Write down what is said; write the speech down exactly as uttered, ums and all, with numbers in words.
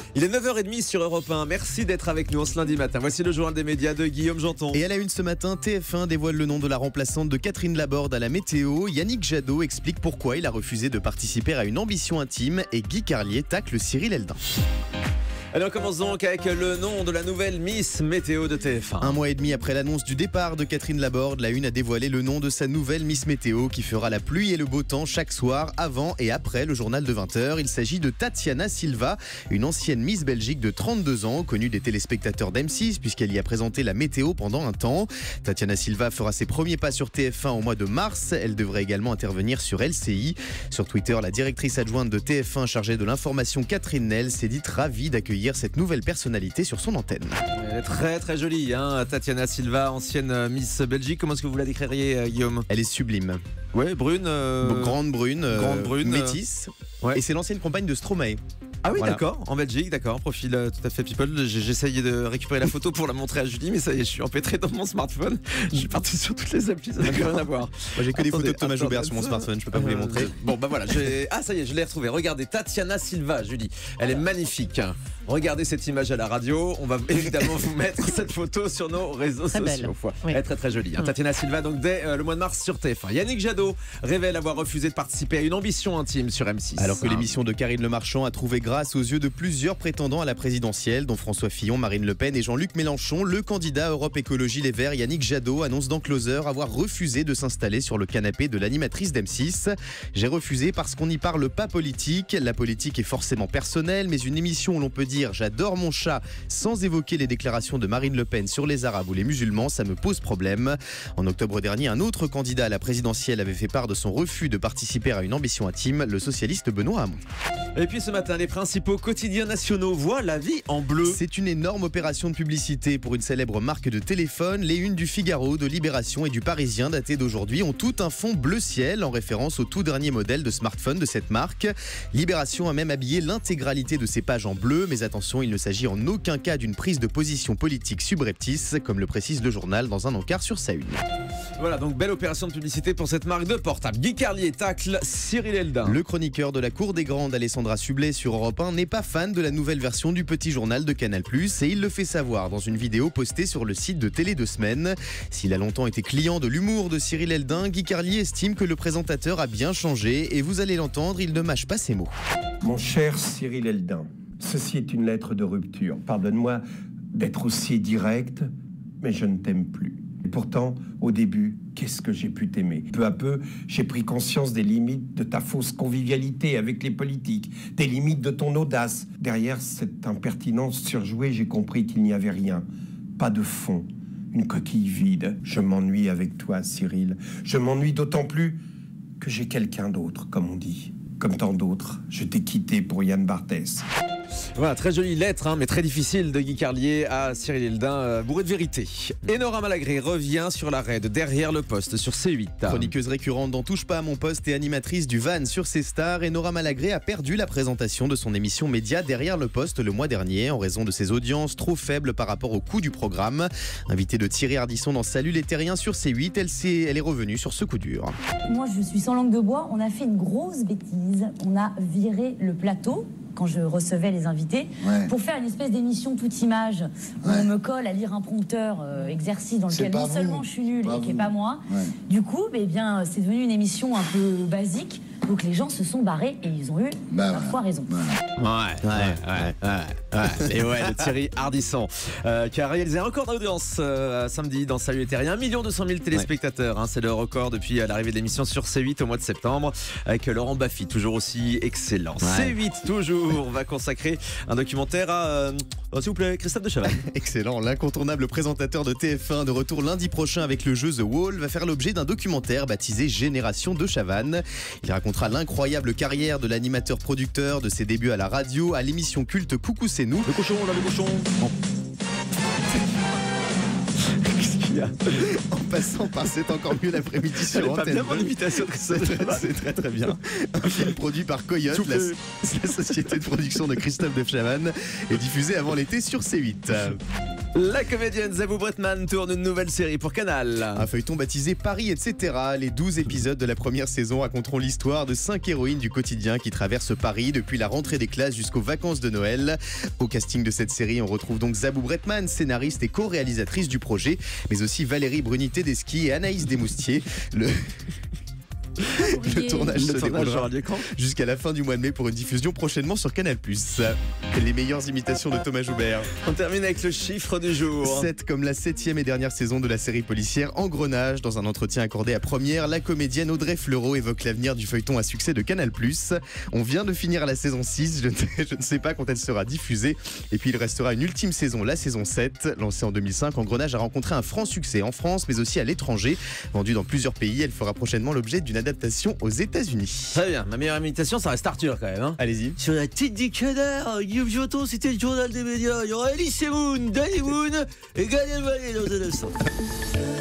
Il est neuf heures trente sur Europe un. Merci d'être avec nous en ce lundi matin. Voici le journal des médias de Guillaume Janton. Et à la une ce matin, T F un dévoile le nom de la remplaçante de Catherine Laborde à la météo. Yannick Jadot explique pourquoi il a refusé de participer à une ambition intime. Et Guy Carlier tacle Cyril Eldin. Allez, on commence donc avec le nom de la nouvelle Miss Météo de T F un. Un mois et demi après l'annonce du départ de Catherine Laborde, la Une a dévoilé le nom de sa nouvelle Miss Météo qui fera la pluie et le beau temps chaque soir, avant et après le journal de vingt heures. Il s'agit de Tatiana Silva, une ancienne Miss Belgique de trente-deux ans, connue des téléspectateurs d'M six puisqu'elle y a présenté la météo pendant un temps. Tatiana Silva fera ses premiers pas sur T F un au mois de mars. Elle devrait également intervenir sur L C I. Sur Twitter, la directrice adjointe de T F un chargée de l'information, Catherine Nel, s'est dite ravie d'accueillir cette nouvelle personnalité sur son antenne. Elle est très très jolie, hein, Tatiana Silva, ancienne Miss Belgique. Comment est-ce que vous la décririez, Guillaume ? Elle est sublime. Ouais, brune. Euh... Grande brune, euh, Grande brune, métisse. Ouais. Et c'est l'ancienne compagne de Stromae. Ah oui, Voilà. d'accord, en Belgique, d'accord, profil euh, tout à fait people. J'ai- J'essayais de récupérer la photo pour la montrer à Julie, mais ça y est, je suis empêtré dans mon smartphone. Je suis parti sur toutes les applis, ça n'a plus rien à voir. Moi, j'ai que des Attendez, photos de Thomas attendez, Joubert sur mon ça- smartphone, je peux pas vous les Euh, montrer. Bon, bah voilà, j'ai- ah ça y est, je l'ai retrouvée. Regardez, Tatiana Silva, Julie, elle est magnifique. Regardez cette image à la radio. On va évidemment vous mettre cette photo sur nos réseaux Très belle. sociaux. Oui. Elle est très très jolie, hein. Tatiana Silva, donc dès euh, le mois de mars sur T F un. Yannick Jadot révèle avoir refusé de participer à une ambition intime sur M six. Alors que Hein. l'émission de Karine Le Marchand a trouvé grâce aux yeux de plusieurs prétendants à la présidentielle, dont François Fillon, Marine Le Pen et Jean-Luc Mélenchon, le candidat Europe Écologie Les Verts, Yannick Jadot, annonce dans Closer avoir refusé de s'installer sur le canapé de l'animatrice d'M six. J'ai refusé parce qu'on n'y parle pas politique. La politique est forcément personnelle, mais une émission où l'on peut dire j'adore mon chat sans évoquer les déclarations de Marine Le Pen sur les Arabes ou les musulmans, ça me pose problème. En octobre dernier, un autre candidat à la présidentielle avait fait part de son refus de participer à une ambition intime, le socialiste Benoît Hamon. Et puis ce matin, les principaux quotidiens nationaux voient la vie en bleu. C'est une énorme opération de publicité pour une célèbre marque de téléphone. Les unes du Figaro, de Libération et du Parisien datées d'aujourd'hui ont tout un fond bleu ciel en référence au tout dernier modèle de smartphone de cette marque. Libération a même habillé l'intégralité de ses pages en bleu, mais attention, il ne s'agit en aucun cas d'une prise de position politique subreptice, comme le précise le journal dans un encart sur sa une. Voilà, donc belle opération de publicité pour cette marque de portable. Guy Carlier tacle Cyril Eldin. Le chroniqueur de la Cour des Grandes, Alessandra Sublet sur Europe un, n'est pas fan de la nouvelle version du petit journal de Canal plus, et il le fait savoir dans une vidéo postée sur le site de Télé deux semaines. S'il a longtemps été client de l'humour de Cyril Eldin, Guy Carlier estime que le présentateur a bien changé, et vous allez l'entendre, il ne mâche pas ses mots. Mon cher Cyril Eldin, ceci est une lettre de rupture. Pardonne-moi d'être aussi direct, mais je ne t'aime plus. Et pourtant, au début, qu'est-ce que j'ai pu t'aimer ? Peu à peu, j'ai pris conscience des limites de ta fausse convivialité avec les politiques, des limites de ton audace. Derrière cette impertinence surjouée, j'ai compris qu'il n'y avait rien, pas de fond, une coquille vide. Je m'ennuie avec toi, Cyril. Je m'ennuie d'autant plus que j'ai quelqu'un d'autre, comme on dit. Comme tant d'autres, je t'ai quitté pour Yann Barthès. Voilà, très jolie lettre, hein, mais très difficile de Guy Carlier à Cyril Eldin, euh, bourré de vérité. Enora Malagré revient sur la raid derrière le poste sur C huit. Chroniqueuse récurrente dans Touche pas à mon poste et animatrice du Van sur C Star, Enora Malagré a perdu la présentation de son émission Média derrière le poste le mois dernier en raison de ses audiences trop faibles par rapport au coût du programme. Invitée de Thierry Ardisson dans Salut les Terriens sur C huit, elle, s'est, elle est revenue sur ce coup dur. Moi, je suis sans langue de bois. On a fait une grosse bêtise. On a viré le plateau quand je recevais les invités, Ouais. pour faire une espèce d'émission toute image où Ouais. on me colle à lire un prompteur euh, exercice dans C'est lequel pas non vous. seulement je suis nulle Pas et qui n'est vous. pas moi. Ouais. Du coup, eh bien, c'est devenu une émission un peu basique. Donc les gens se sont barrés et ils ont eu Bah, parfois raison. voilà. Ouais, ouais, ouais, ouais, ouais. Et ouais, de Thierry Ardisson, euh, qui a réalisé un record d'audience euh, samedi dans Salut les Terriens. un million deux cent mille téléspectateurs, hein, c'est le record depuis euh, l'arrivée de l'émission sur C huit au mois de septembre, avec euh, Laurent Baffy, toujours aussi excellent. Ouais. C huit, toujours, va consacrer un documentaire à, euh, oh, s'il vous plaît, Christophe de Chavannes. Excellent, l'incontournable présentateur de T F un de retour lundi prochain avec le jeu The Wall va faire l'objet d'un documentaire baptisé Génération de Chavannes. Il racontera l'incroyable carrière de l'animateur-producteur de ses débuts à la radio à l'émission culte Coucou c'est nous. Le cochon, là, le cochon. Qu'est-ce qu'il y a ? En passant par C'est encore mieux l'après-midi Elle sur est pas Antenne bien mon deux. imitation de C'est Christophe de très, Chavannes. c'est très très bien. Un film produit par Coyote, S'il vous la, plaît. la société de production de Christophe de Chavannes, est diffusé avant l'été sur C huit. La comédienne Zabou Bretman tourne une nouvelle série pour Canal. Un feuilleton baptisé Paris, et cetera. Les douze épisodes de la première saison raconteront l'histoire de cinq héroïnes du quotidien qui traversent Paris depuis la rentrée des classes jusqu'aux vacances de Noël. Au casting de cette série, on retrouve donc Zabou Bretman, scénariste et co-réalisatrice du projet, mais aussi Valérie Bruni-Tedeschi et Anaïs Desmoustiers. Le... Le tournage se déroulera jusqu'à la fin du mois de mai pour une diffusion prochainement sur Canal plus. Les meilleures imitations de Thomas Joubert. On termine avec le chiffre du jour. sept comme la septième et dernière saison de la série policière Engrenage. Dans un entretien accordé à Première, la comédienne Audrey Fleurot évoque l'avenir du feuilleton à succès de Canal plus. On vient de finir la saison six, je ne, je ne sais pas quand elle sera diffusée. Et puis il restera une ultime saison, la saison sept. Lancée en deux mille cinq, Engrenage a rencontré un franc succès en France mais aussi à l'étranger. Vendue dans plusieurs pays, elle fera prochainement l'objet d'une adaptation aux États-Unis. Très bien, ma meilleure imitation, ça reste Arthur quand même. Hein. Allez-y. Sur la tête du canard, Guillaume Joton, c'était le journal des médias. Il y aura Elise Moon, Danny Moon et Gad Elmaleh dans un instant.